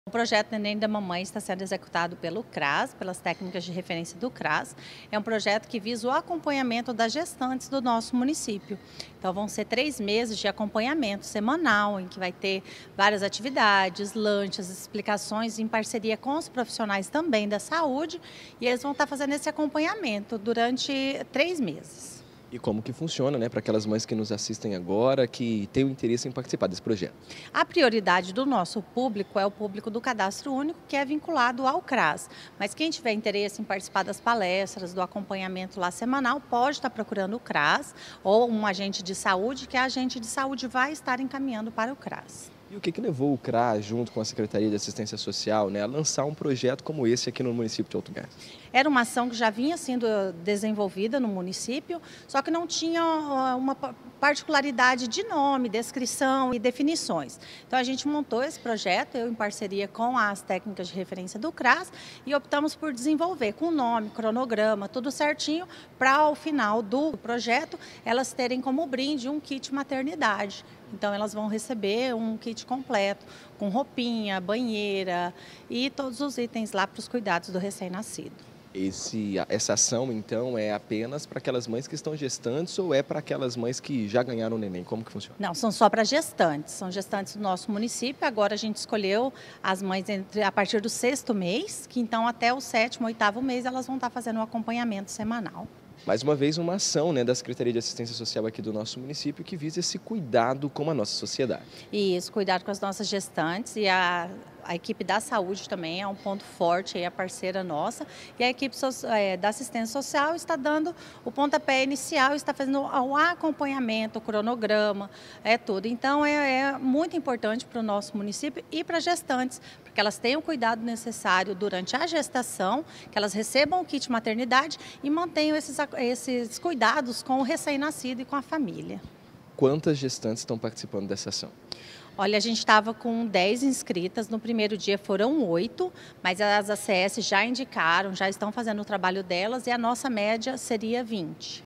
O projeto Neném da Mamãe está sendo executado pelo CRAS, pelas técnicas de referência do CRAS. É um projeto que visa o acompanhamento das gestantes do nosso município. Então vão ser 3 meses de acompanhamento semanal, em que vai ter várias atividades, lanches, explicações em parceria com os profissionais também da saúde. E eles vão estar fazendo esse acompanhamento durante 3 meses. E como que funciona, né, para aquelas mães que nos assistem agora, que têm o interesse em participar desse projeto? A prioridade do nosso público é o público do Cadastro Único, que é vinculado ao CRAS. Mas quem tiver interesse em participar das palestras, do acompanhamento lá semanal, pode estar procurando o CRAS ou um agente de saúde, que a agente de saúde vai estar encaminhando para o CRAS. E o que levou o CRAS, junto com a Secretaria de Assistência Social, né, a lançar um projeto como esse aqui no município de Alto Gás? Era uma ação que já vinha sendo desenvolvida no município, só que não tinha uma particularidade de nome, descrição e definições. Então a gente montou esse projeto, eu em parceria com as técnicas de referência do CRAS, e optamos por desenvolver com nome, cronograma, tudo certinho, para ao final do projeto elas terem como brinde um kit maternidade. Então elas vão receber um kit completo, com roupinha, banheira e todos os itens lá para os cuidados do recém-nascido. Essa ação, então, é apenas para aquelas mães que estão gestantes ou é para aquelas mães que já ganharam o neném? Como que funciona? Não, são só para gestantes, são gestantes do nosso município. Agora a gente escolheu as mães a partir do 6º mês, que então até o 7º, 8º mês elas vão estar fazendo um acompanhamento semanal. Mais uma vez, uma ação, né, da Secretaria de Assistência Social aqui do nosso município que visa esse cuidado com a nossa sociedade. Isso, cuidado com as nossas gestantes e a equipe da saúde também é um ponto forte, é a parceira nossa. E a equipe da assistência social está dando o pontapé inicial, está fazendo o acompanhamento, o cronograma, tudo. Então é muito importante para o nosso município e para as gestantes, porque elas tenham o cuidado necessário durante a gestação, que elas recebam o kit maternidade e mantenham esses cuidados com o recém-nascido e com a família. Quantas gestantes estão participando dessa ação? Olha, a gente estava com 10 inscritas, no primeiro dia foram 8, mas as ACS já indicaram, já estão fazendo o trabalho delas e a nossa média seria 20.